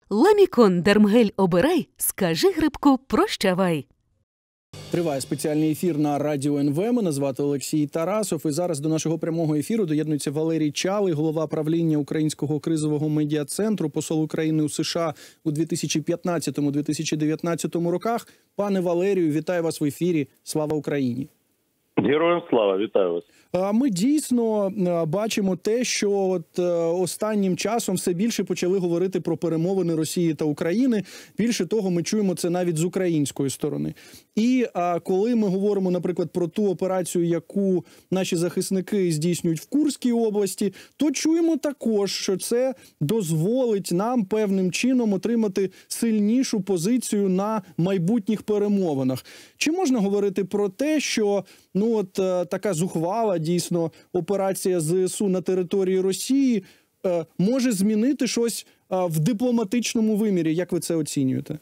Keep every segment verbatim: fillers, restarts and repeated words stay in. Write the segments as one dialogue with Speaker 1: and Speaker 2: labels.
Speaker 1: Ламікон Дермгель обирай, скажи грибку прощавай.
Speaker 2: Триває спеціальний ефір на Радіо ен ве. Мене звати Олексій Тарасов. І зараз до нашого прямого ефіру доєднується Валерій Чалий, голова правління Українського кризового медіа-центру, посол України у США у дві тисячі п'ятнадцятому - дві тисячі дев'ятнадцятому роках. Пане Валерію, вітаю вас в ефірі. Слава Україні!
Speaker 3: Героям слава, вітаю вас.
Speaker 2: Ми дійсно бачимо те, що от останнім часом все більше почали говорити про перемовини Росії та України. Більше того, ми чуємо це навіть з української сторони. І а, коли ми говоримо, наприклад, про ту операцію, яку наші захисники здійснюють в Курській області, то чуємо також, що це дозволить нам певним чином отримати сильнішу позицію на майбутніх перемовинах. Чи можна говорити про те, що ну от така зухвала дійсно операція зе ес у на території Росії е, може змінити щось е, в дипломатичному вимірі? Як ви це оцінюєте?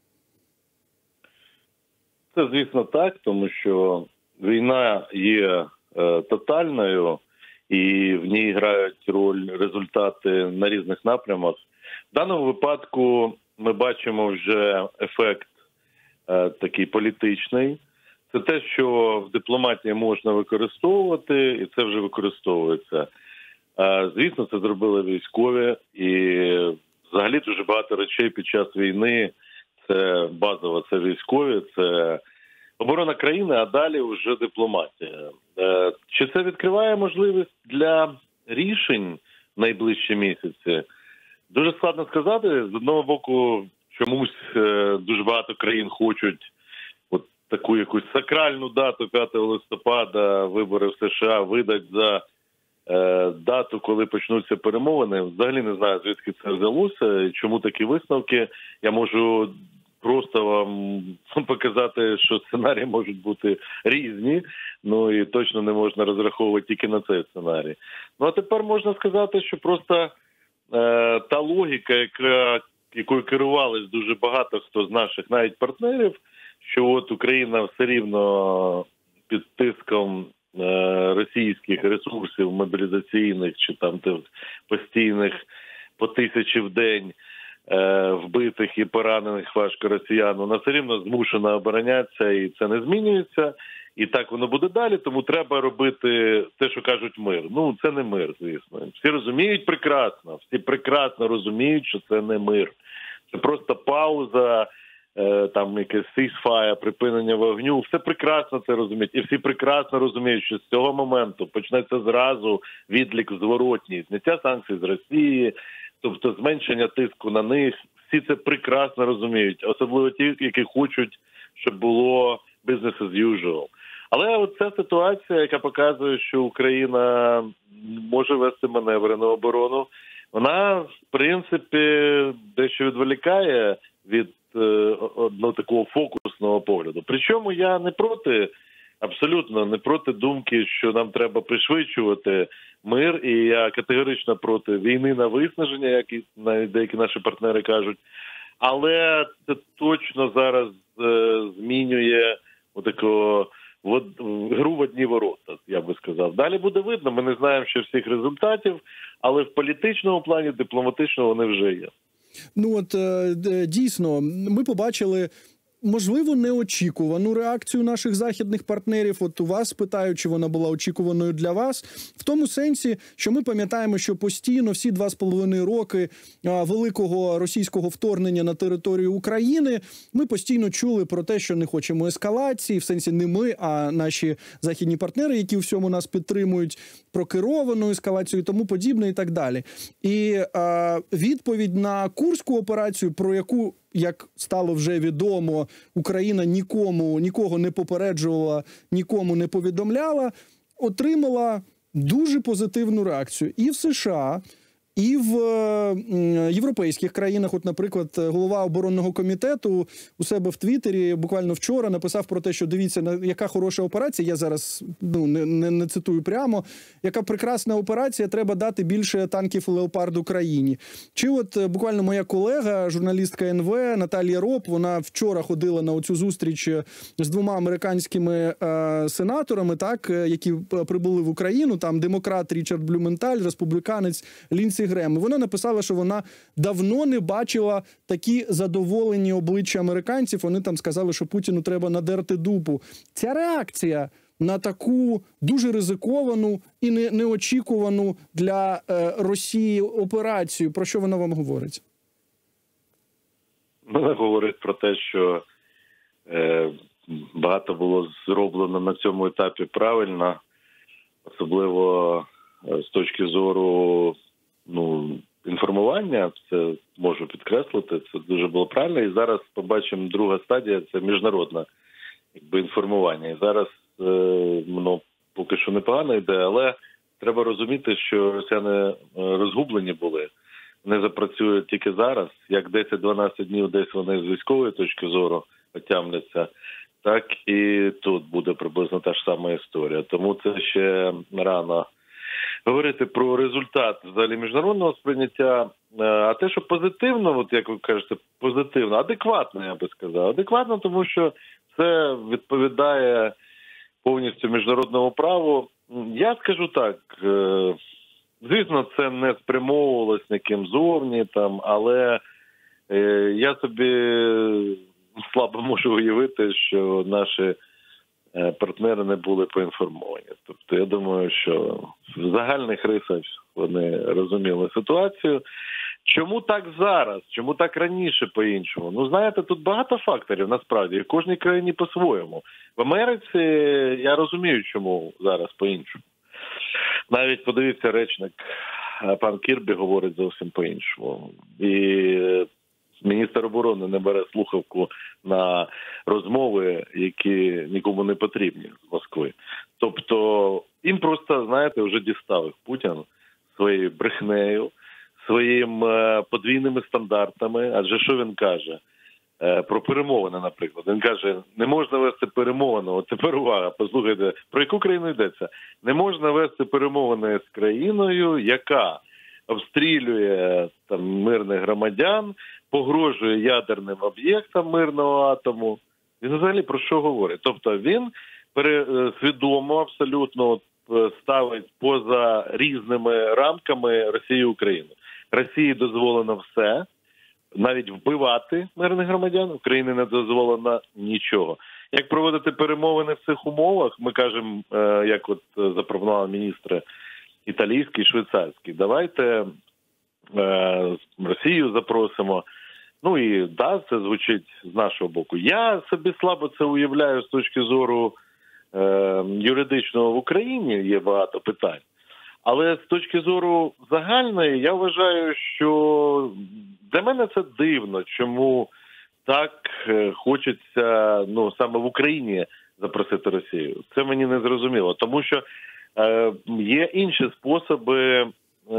Speaker 3: Це, звісно, так, тому що війна є е, тотальною і в ній грають роль результати на різних напрямах. В даному випадку ми бачимо вже ефект е, такий політичний. Це те, що в дипломатії можна використовувати, і це вже використовується. Звісно, це зробили військові, і взагалі дуже багато речей під час війни, це базово, це військові, це оборона країни, а далі вже дипломатія. Чи це відкриває можливість для рішень в найближчі місяці? Дуже складно сказати. З одного боку, чомусь дуже багато країн хочуть таку якусь сакральну дату п'ятого листопада, вибори в США видать за е, дату, коли почнуться перемовини. Взагалі не знаю, звідки це взялося, чому такі висновки. Я можу просто вам показати, що сценарії можуть бути різні, ну і точно не можна розраховувати тільки на цей сценарій. Ну а тепер можна сказати, що просто е, та логіка, яка, якою керувались дуже багато хто з наших навіть партнерів, що от Україна все рівно під тиском е, російських ресурсів мобілізаційних чи там тих постійних по тисячі в день е, вбитих і поранених важко росіян, вона все рівно змушена оборонятися, і це не змінюється. І так воно буде далі, тому треба робити те, що кажуть, мир. Ну, це не мир, звісно. Всі розуміють прекрасно, всі прекрасно розуміють, що це не мир. Це просто пауза, там якесь ceasefire, припинення вогню, все прекрасно це розуміють. І всі прекрасно розуміють, що з цього моменту почнеться зразу відлік зворотній, зняття санкцій з Росії, тобто зменшення тиску на них. Всі це прекрасно розуміють, особливо ті, які хочуть, щоб було business as usual. Але оця ситуація, яка показує, що Україна може вести маневри на оборону, вона, в принципі, дещо відволікає від одного такого фокусного погляду. Причому я не проти, абсолютно не проти думки, що нам треба пришвидшувати мир, і я категорично проти війни на виснаження, як і навіть деякі наші партнери кажуть. Але це точно зараз е, змінює отакого в, гру в одні ворота, я би сказав. Далі буде видно, ми не знаємо ще всіх результатів, але в політичному плані, дипломатичному вони вже є.
Speaker 2: Ну от дійсно, ми побачили, можливо, неочікувану реакцію наших західних партнерів. От у вас питаю, чи вона була очікуваною для вас. В тому сенсі, що ми пам'ятаємо, що постійно всі два з половиною роки великого російського вторгнення на територію України ми постійно чули про те, що не хочемо ескалації, в сенсі не ми, а наші західні партнери, які у всьому нас підтримують, про керовану ескалацію і тому подібне і так далі. І а, відповідь на Курську операцію, про яку, як стало вже відомо, Україна нікому, нікого не попереджувала, нікому не повідомляла, отримала дуже позитивну реакцію і в США, і в європейських країнах. От, наприклад, голова оборонного комітету у себе в Твіттері буквально вчора написав про те, що дивіться, яка хороша операція, я зараз ну, не, не, не цитую прямо, яка прекрасна операція, треба дати більше танків «Леопард» Україні. Чи от буквально моя колега, журналістка ен ве Наталія Роб, вона вчора ходила на оцю зустріч з двома американськими е, сенаторами, так, які прибули в Україну, там демократ Річард Блюменталь, республіканець Лінсі Грем. І вона написала, що вона давно не бачила такі задоволені обличчя американців. Вони там сказали, що Путіну треба надерти дупу. Ця реакція на таку дуже ризиковану і не, неочікувану для е, Росії операцію, про що вона вам говорить?
Speaker 3: Вона говорить про те, що е, багато було зроблено на цьому етапі правильно, особливо е, з точки зору ну, інформування, це можу підкреслити, це дуже було правильно. І зараз побачимо друга стадія, це міжнародне якби, інформування. І зараз е, воно поки що непогано йде, але треба розуміти, що росіяни розгублені були. Не запрацюють тільки зараз, як десять-дванадцять днів десь вони з військової точки зору отямляться, так і тут буде приблизно та ж сама історія. Тому це ще рано говорити про результат взагалі міжнародного сприйняття. А те, що позитивно, от як ви кажете, позитивно, адекватно, я би сказав. Адекватно, тому що це відповідає повністю міжнародному праву. Я скажу так, звісно, це не спрямовувалось ніким зовні, там, але е, я собі слабо можу уявити, що наші е, партнери не були поінформовані. Тобто я думаю, що в загальних рисах вони розуміли ситуацію. Чому так зараз? Чому так раніше по-іншому? Ну, знаєте, тут багато факторів, насправді, в кожній країні по-своєму. В Америці я розумію, чому зараз по-іншому. Навіть, подивіться, речник пан Кірбі говорить зовсім по-іншому. І міністр оборони не бере слухавку на розмови, які нікому не потрібні з Москви. Тобто їм просто, знаєте, вже дістав їх Путін своєю брехнею, своїм подвійними стандартами. Адже що він каже? Про перемовини, наприклад. Він каже, не можна вести перемовини. От тепер увага, послухайте, про яку країну йдеться? Не можна вести перемовини з країною, яка обстрілює там мирних громадян, погрожує ядерним об'єктам мирного атому. Він взагалі про що говорить? Тобто він свідомо абсолютно ставить поза різними рамками Росію і Україну. Росії дозволено все, навіть вбивати мирних громадян, Україні не дозволено нічого. Як проводити перемовини в цих умовах, ми кажемо, як от запропонували міністри італійський, швейцарський, давайте Росію запросимо. Ну і да, це звучить з нашого боку. Я собі слабо це уявляю з точки зору е, юридичного в Україні, є багато питань. Але з точки зору загальної, я вважаю, що для мене це дивно, чому так хочеться, ну, саме в Україні запросити Росію. Це мені не зрозуміло, тому що е, є інші способи е,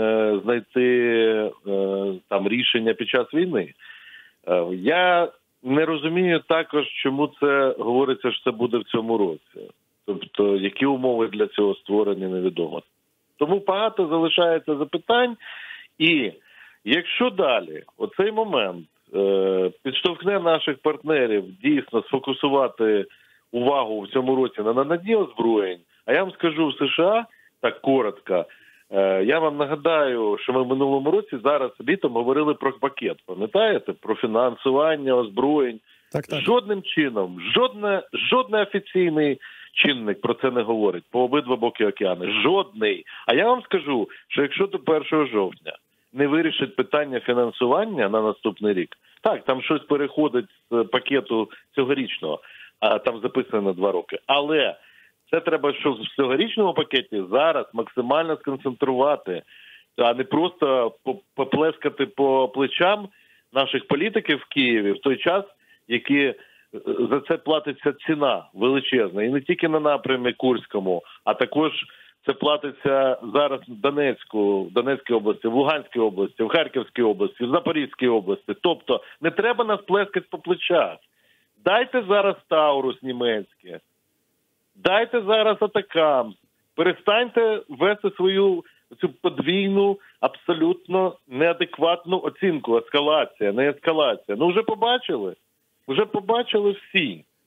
Speaker 3: знайти е, там рішення під час війни. Е, я не розумію також, чому це говориться, що це буде в цьому році. Тобто, які умови для цього створені, невідомо. Тому багато залишається запитань. І якщо далі оцей момент е, підштовхне наших партнерів дійсно сфокусувати увагу в цьому році на наданні озброєнь, а я вам скажу, в США, так коротко, е, я вам нагадаю, що ми в минулому році зараз літом говорили про пакет, пам'ятаєте? Про фінансування озброєнь. Так, так. Жодним чином, жодне, жодний офіційний чинник про це не говорить по обидва боки океану. Жодний. А я вам скажу, що якщо до першого жовтня не вирішить питання фінансування на наступний рік, так, там щось переходить з пакету цьогорічного, а там записано на два роки. Але це треба, що в цьогорічному пакеті зараз максимально сконцентрувати, а не просто поплескати по плечам наших політиків в Києві в той час, які за це платиться ціна величезна. І не тільки на напрямі Курському, а також це платиться зараз в Донецьку, в Донецькій області, в Луганській області, в Харківській області, в Запорізькій області. Тобто не треба нас плескати по плечах. Дайте зараз Таурус німецьке. Дайте зараз Атакамс. Перестаньте вести свою цю подвійну, абсолютно неадекватну оцінку. Ескалація, не ескалація. Ну вже побачили. Вже побачили всі.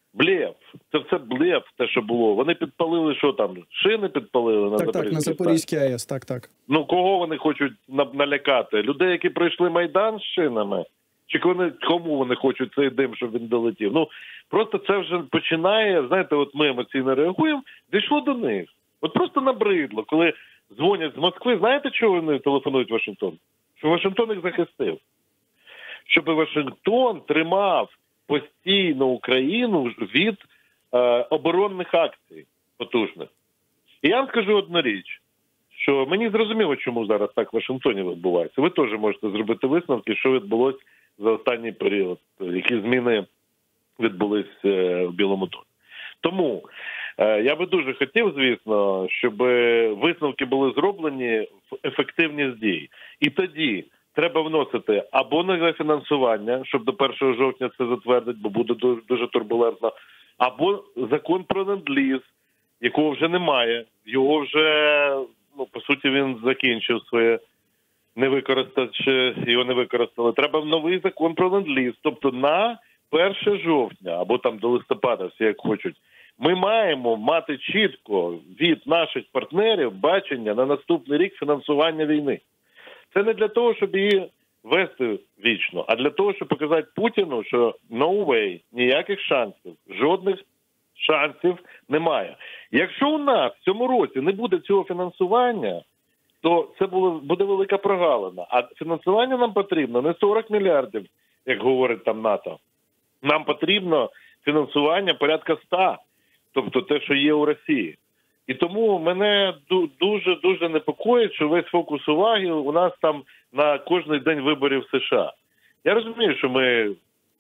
Speaker 3: Блеф. Це все блеф, те, що було. Вони підпалили, що там, шини підпалили на
Speaker 2: так, так, на Запорізькій АЕС, так, так.
Speaker 3: Ну, кого вони хочуть налякати? Людей, які пройшли Майдан з шинами? Чи вони, кому вони хочуть цей дим, щоб він долетів? Ну, просто це вже починає, знаєте, от ми емоційно реагуємо, дійшло до них. От просто набридло, коли дзвонять з Москви, знаєте, чого вони телефонують в Вашингтон? Що Вашингтон їх захистив. Щоб Вашингтон тримав постійно Україну від е, оборонних акцій потужних. І я вам скажу одну річ, що мені зрозуміло, чому зараз так в Вашингтоні відбувається. Ви теж можете зробити висновки, що відбулося за останній період, які зміни відбулись е, в Білому домі. Тому е, я би дуже хотів, звісно, щоб висновки були зроблені в ефективність дій. І тоді треба вносити або нове фінансування, щоб до першого жовтня це затвердить, бо буде дуже, дуже турбулентно, або закон про ленд-ліз, якого вже немає. Його вже, ну, по суті, він закінчив своє, не використати, його не використали. Треба новий закон про ленд-ліз. Тобто на перше жовтня, або там до листопада, всі як хочуть, ми маємо мати чітко від наших партнерів бачення на наступний рік фінансування війни. Це не для того, щоб її вести вічно, а для того, щоб показати Путіну, що no way, ніяких шансів, жодних шансів немає. Якщо у нас в цьому році не буде цього фінансування, то це буде велика прогалина. А фінансування нам потрібно не сорок мільярдів, як говорить там НАТО. Нам потрібно фінансування порядка ста, тобто те, що є у Росії. І тому мене дуже-дуже непокоїть, що весь фокус уваги у нас там на кожний день виборів в США. Я розумію, що ми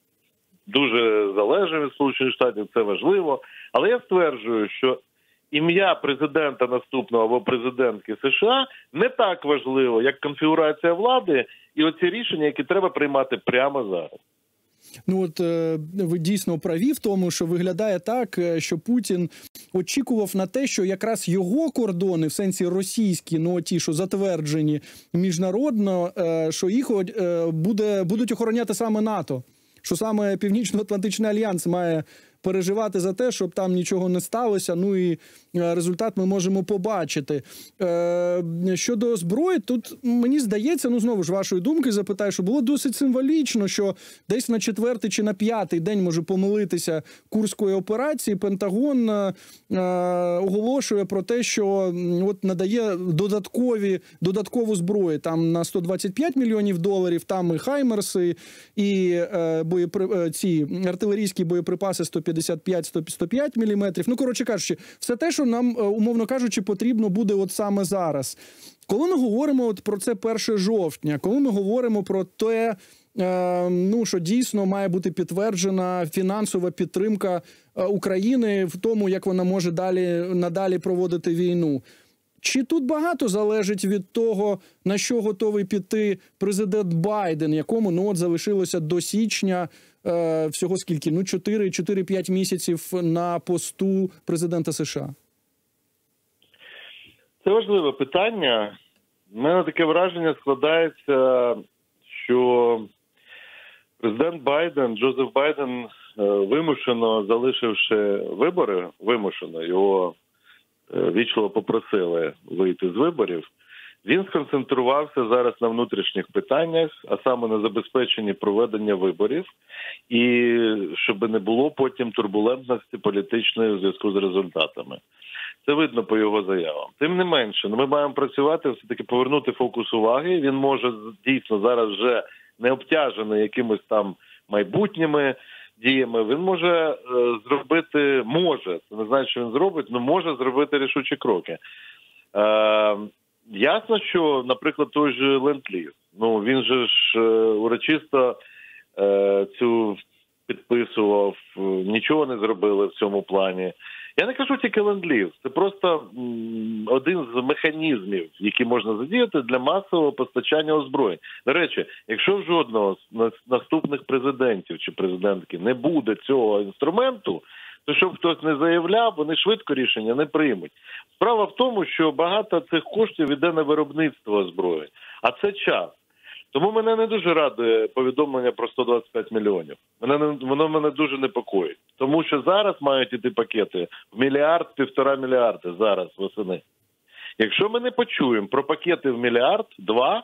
Speaker 3: дуже залежні від Сполучених Штатів, це важливо, але я стверджую, що ім'я президента наступного або президентки США не так важливо, як конфігурація влади і оці рішення, які треба приймати прямо зараз.
Speaker 2: Ну от е, ви дійсно праві в тому, що виглядає так, що Путін очікував на те, що якраз його кордони, в сенсі російські, ну ті, що затверджені міжнародно, е, що їх е, буде, будуть охороняти саме НАТО. Що саме Північно-Атлантичний альянс має переживати за те, щоб там нічого не сталося, ну і результат ми можемо побачити. Е, щодо зброї, тут мені здається, ну знову ж вашої думки запитаю, що було досить символічно, що десь на четвертий чи на п'ятий день, може помилитися, Курської операції, Пентагон е, оголошує про те, що от надає додаткові, додаткову зброю, там на сто двадцять п'ять мільйонів доларів, там і Хаймерси, і е, боєпри... ці артилерійські боєприпаси сто п'ятдесят п'ять - сто п'ять міліметрів. Ну, коротше кажучи, все те, що нам, умовно кажучи, потрібно буде от саме зараз. Коли ми говоримо от про це перше жовтня, коли ми говоримо про те, е, ну, що дійсно має бути підтверджена фінансова підтримка України в тому, як вона може далі, надалі проводити війну, чи тут багато залежить від того, на що готовий піти президент Байден, якому, ну, от залишилося до січня е, всього скільки? Ну, чотири-п'ять місяців на посту президента США?
Speaker 3: Це важливе питання. У мене таке враження складається, що президент Байден, Джозеф Байден, вимушено залишивши вибори, вимушено, його вічливо попросили вийти з виборів, він сконцентрувався зараз на внутрішніх питаннях, а саме на забезпеченні проведення виборів, і щоб не було потім турбулентності політичної у зв'язку з результатами. Це видно по його заявам. Тим не менше, ми маємо працювати, все-таки повернути фокус уваги. Він може дійсно зараз вже не обтяжений якимось там майбутніми діями. Він може е, зробити, може, це не знаю, що він зробить, але може зробити рішучі кроки. Е, ясно, що, наприклад, той же ленд-ліз, ну, він же ж е, урочисто е, цю підписував, нічого не зробили в цьому плані. Я не кажу тільки ленд-ліз, це просто м, один з механізмів, які можна задіяти для масового постачання озброєнь. До речі, якщо в жодного з наступних президентів чи президентки не буде цього інструменту, то щоб хтось не заявляв, вони швидко рішення не приймуть. Справа в тому, що багато цих коштів йде на виробництво озброєнь, а це час. Тому мене не дуже радує повідомлення про сто двадцять п'ять мільйонів. Мене, воно мене дуже непокоїть. Тому що зараз мають іти пакети в мільярд, півтора мільярди зараз восени. Якщо ми не почуємо про пакети в мільярд, два,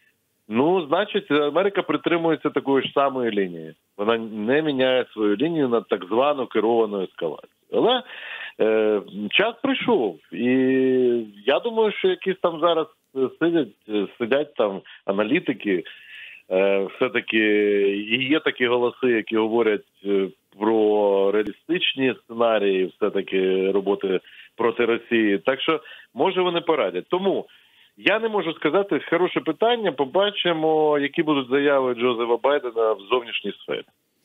Speaker 3: ну, значить, Америка притримується такої ж самої лінії. Вона не міняє свою лінію на так звану керовану ескалацію. Але е, час прийшов. І я думаю, що якісь там зараз сидять, сидять там аналітики, е, все-таки і є такі голоси, які говорять про реалістичні сценарії все-таки роботи проти Росії. Так що, може, вони порадять. Тому я не можу сказати, хороше питання, побачимо, які будуть заяви Джозефа Байдена в зовнішній сфері.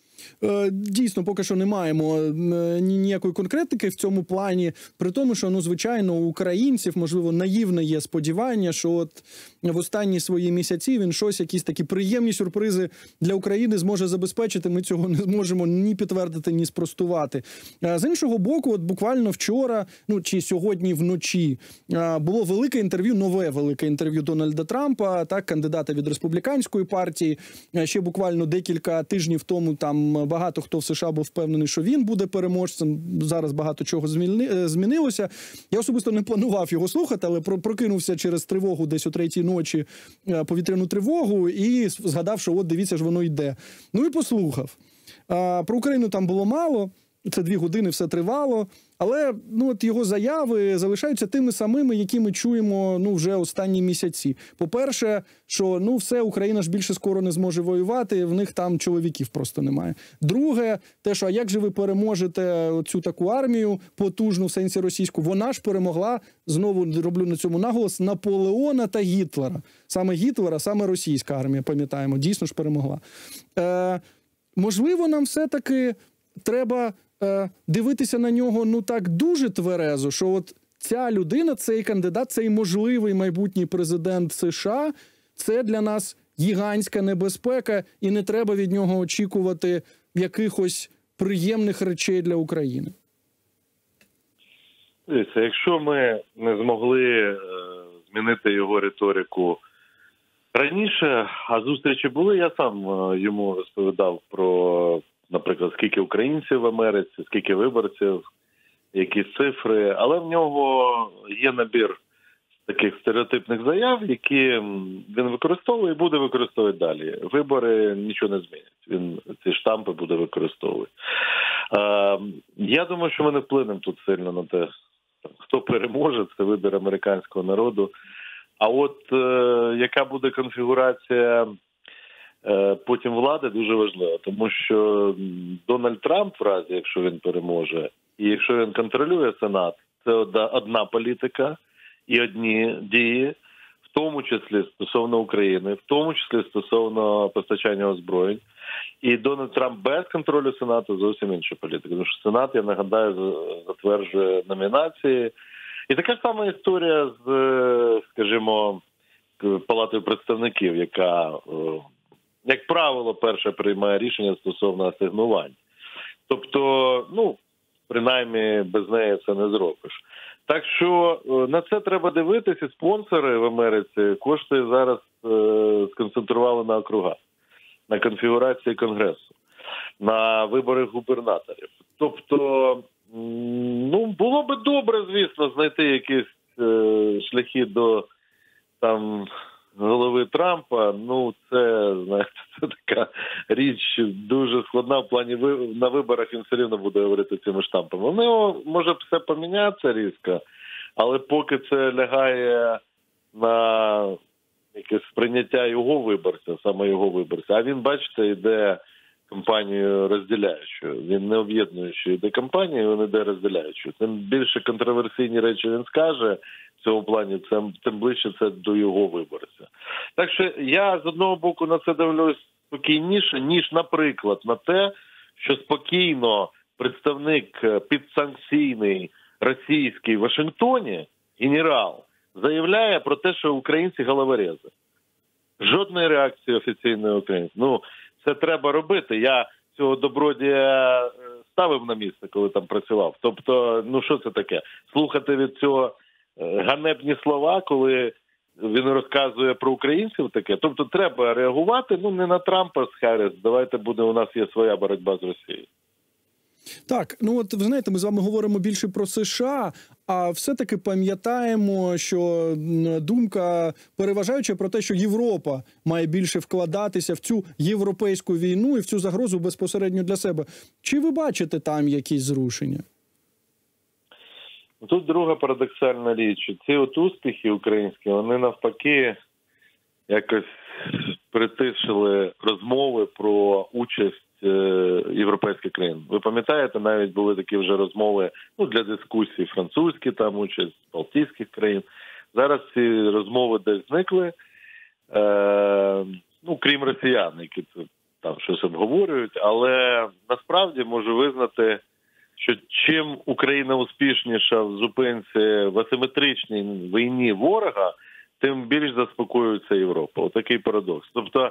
Speaker 2: Дійсно, поки що не маємо ніякої конкретики в цьому плані, при тому, що, ну, звичайно, у українців, можливо, наївне є сподівання, що от в останні свої місяці він щось, якісь такі приємні сюрпризи для України зможе забезпечити. Ми цього не зможемо ні підтвердити, ні спростувати. З іншого боку, от буквально вчора, ну, чи сьогодні вночі, було велике інтерв'ю, нове велике інтерв'ю Дональда Трампа, так, кандидата від республіканської партії. Ще буквально декілька тижнів тому там багато хто в США був впевнений, що він буде переможцем. Зараз багато чого змінилося. Я особисто не планував його слухати, але прокинувся через тривогу десь о третій ночі, повітряну тривогу, і згадав, що от дивіться ж, воно йде. Ну і послухав. Про Україну там було мало. Це дві години все тривало, але, ну, от його заяви залишаються тими самими, які ми чуємо, ну, вже останні місяці. По-перше, що, ну, все, Україна ж більше скоро не зможе воювати, в них там чоловіків просто немає. Друге, те, що, а як же ви переможете цю таку армію потужну в сенсі російську? Вона ж перемогла, знову роблю на цьому наголос, Наполеона та Гітлера. Саме Гітлера, саме російська армія, пам'ятаємо, дійсно ж перемогла. Е, можливо, нам все-таки треба дивитися на нього, ну, так дуже тверезо, що от ця людина, цей кандидат, цей можливий майбутній президент США, це для нас гігантська небезпека, і не треба від нього очікувати якихось приємних речей для України.
Speaker 3: Дивіться, якщо ми не змогли е, змінити його риторику раніше, а зустрічі були, я сам е, йому розповідав про, наприклад, скільки українців в Америці, скільки виборців, які цифри, але в нього є набір таких стереотипних заяв, які він використовує і буде використовувати далі. Вибори нічого не змінять. Він ці штампи буде використовувати. Е, я думаю, що ми не вплинемо тут сильно на те, хто переможе, це вибір американського народу. А от е, яка буде конфігурація е, потім влади, дуже важлива. Тому що Дональд Трамп, в разі, якщо він переможе, і якщо він контролює Сенат, це одна, одна політика і одні дії, в тому числі стосовно України, в тому числі стосовно постачання озброєнь. І Дональд Трамп без контролю Сенату зовсім інша політика. Тому що Сенат, я нагадаю, затверджує номінації. І така сама історія з, скажімо, Палатою представників, яка, як правило, перша приймає рішення стосовно асигнувань. Тобто, ну, принаймні, без неї це не зробиш. Так що на це треба дивитися. Спонсори в Америці кошти зараз е, сконцентрували на округах, на конфігурації Конгресу, на виборах губернаторів. Тобто, ну, було би добре, звісно, знайти якісь е, шляхи до там голови Трампа. Ну, це, знаєте, це така річ дуже складна в плані, на виборах він все рівно буде говорити цими штампами. У нього може все помінятися різко, але поки це лягає на якесь сприйняття його виборця, саме його виборця, а він, бачите, йде кампанію розділяючою. Він не об'єднуючою йде кампанію, він йде розділяючою. Тим більше контроверсійні речі він скаже в цьому плані, тим ближче це до його виборця. Так що я з одного боку на це дивлюсь спокійніше, ніж, наприклад, на те, що спокійно представник підсанкційний російський в Вашингтоні, генерал, заявляє про те, що українці головорези. Жодної реакції офіційної українців. Ну, це треба робити. Я цього добродія ставив на місце, коли там працював. Тобто, ну що це таке? Слухати від цього ганебні слова, коли він розказує про українців таке. Тобто треба реагувати, ну не на Трампа з Харріс, давайте буде, у нас є своя боротьба з Росією.
Speaker 2: Так, ну от ви знаєте, ми з вами говоримо більше про США, а все-таки пам'ятаємо, що думка переважаюча про те, що Європа має більше вкладатися в цю європейську війну і в цю загрозу безпосередньо для себе. Чи ви бачите там якісь зрушення?
Speaker 3: Тут друга парадоксальна річ. Ці от успіхи українські, вони навпаки якось притишили розмови про участь європейських країн. Ви пам'ятаєте, навіть були такі вже розмови, ну, для дискусій, французькі там участь, балтійських країн. Зараз ці розмови десь зникли, е, ну, крім росіян, які там щось обговорюють, але насправді можу визнати, що чим Україна успішніша в зупинці в асиметричній війні ворога, тим більш заспокоюється Європа. Отакий парадокс. Тобто,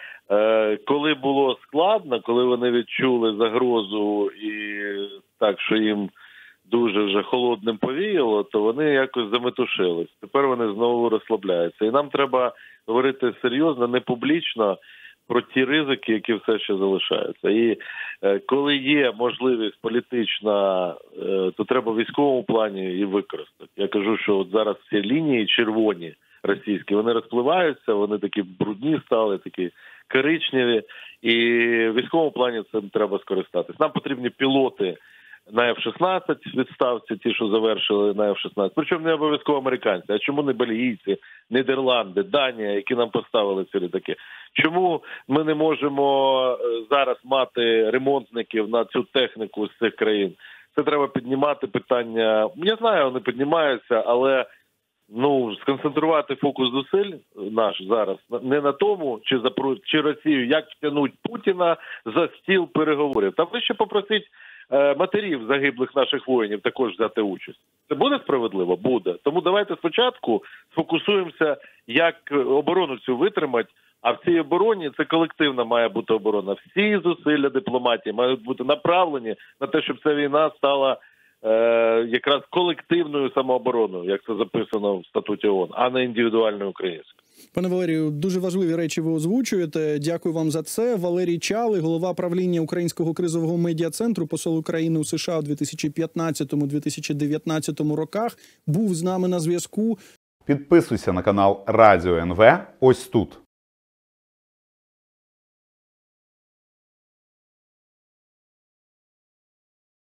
Speaker 3: коли було складно, коли вони відчули загрозу і так, що їм дуже вже холодним повіяло, то вони якось заметушились. Тепер вони знову розслабляються. І нам треба говорити серйозно, не публічно про ті ризики, які все ще залишаються. І е, коли є можливість політична, е, то треба в військовому плані її використати. Я кажу, що от зараз ці лінії червоні російські, вони розпливаються, вони такі брудні стали, такі коричневі, і в військовому плані цим треба скористатись. Нам потрібні пілоти на еф шістнадцять відставці, ті, що завершили на еф шістнадцять. Причому не обов'язково американці, а чому не бельгійці, Нідерланди, Данія, які нам поставили ці літаки? Чому ми не можемо зараз мати ремонтників на цю техніку з цих країн? Це треба піднімати питання. Я знаю, вони піднімаються, але ну, сконцентрувати фокус зусиль наш зараз не на тому, чи запро... чи Росію, як втягнуть Путіна за стіл переговорів. Та ви ще попросіть е, матерів загиблих наших воїнів також взяти участь. Це буде справедливо? Буде. Тому давайте спочатку сфокусуємося, як оборону цю витримати, а в цій обороні це колективна має бути оборона. Всі зусилля дипломатії мають бути направлені на те, щоб ця війна стала якраз колективною самообороною, як це записано в статуті ООН, а не індивідуальною українською.
Speaker 2: Пане Валерію, дуже важливі речі ви озвучуєте. Дякую вам за це. Валерій Чалий, голова правління Українського кризового медіа-центру, посол України у США у дві тисячі п'ятнадцятому - дві тисячі дев'ятнадцятому роках, був з нами на зв'язку.
Speaker 4: Підписуйся на канал Радіо ен ве ось тут.